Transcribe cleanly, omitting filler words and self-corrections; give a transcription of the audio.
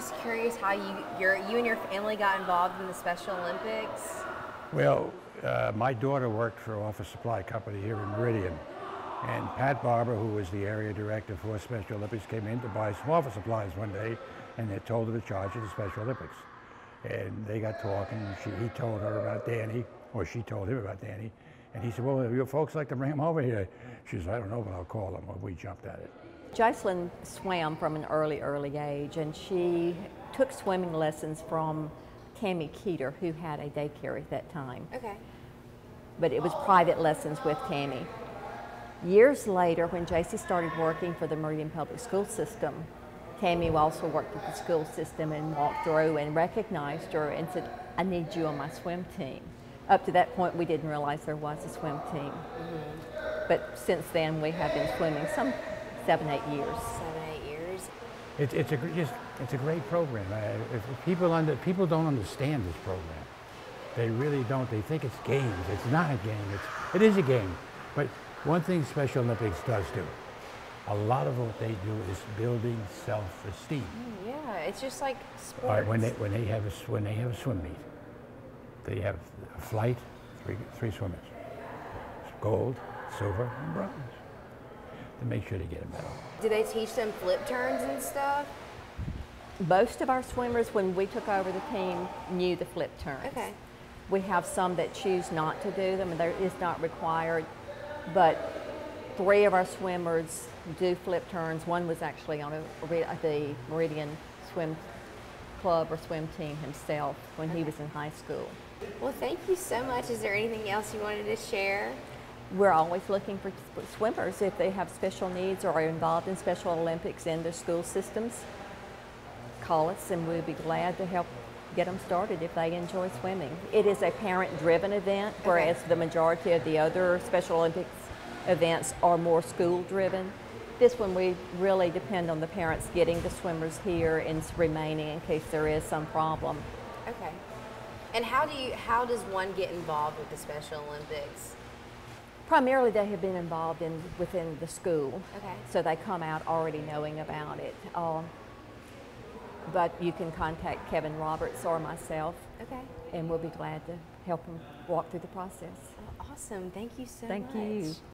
just curious how you and your family got involved in the Special Olympics. Well, my daughter worked for Office Supply Company here in Meridian, and Pat Barber, who was the area director for Special Olympics, came in to buy some office supplies one day, and they told her to charge of the Special Olympics. And they got talking, and he told her about Danny, or she told him about Danny, and he said, well, your folks like to bring him over here. She said, I don't know, but I'll call him. Well, we jumped at it. Jocelyn swam from an early age, and she took swimming lessons from Tammy Keeter, who had a daycare at that time. Okay. But it was private lessons with Tammy. Years later, when JC started working for the Meridian Public School System, Tammy also worked with the school system and walked through and recognized her and said, I need you on my swim team. Up to that point, we didn't realize there was a swim team. Mm-hmm. But since then, we have been swimming some 7-8 years. 7-8 years. It's a great program. If people don't understand this program. They really don't. They think it's games. It's not a game. It is a game. But one thing Special Olympics does do, a lot of what they do is building self-esteem. Yeah, it's just like sports. All right, when they have a swim meet, they have a flight, three swimmers, gold, silver, and bronze, to make sure they get a medal. Do they teach them flip turns and stuff? Most of our swimmers, when we took over the team, knew the flip turns. Okay. We have some that choose not to do them, and there is not required, but 3 of our swimmers do flip turns. One was actually on the Meridian Swim Club or swim team himself when he was in high school. Well, thank you so much. Is there anything else you wanted to share? We're always looking for swimmers if they have special needs or are involved in Special Olympics in their school systems. Call us and we'll be glad to help get them started if they enjoy swimming. It is a parent-driven event, whereas the majority of the other Special Olympics events are more school-driven. This one we really depend on the parents getting the swimmers here and remaining in case there is some problem. Okay. And how does one get involved with the Special Olympics? Primarily they have been involved within the school. Okay. So they come out already knowing about it. But you can contact Kevin Roberts or myself. Okay. And we'll be glad to help them walk through the process. Awesome. Thank you so much. Thank you.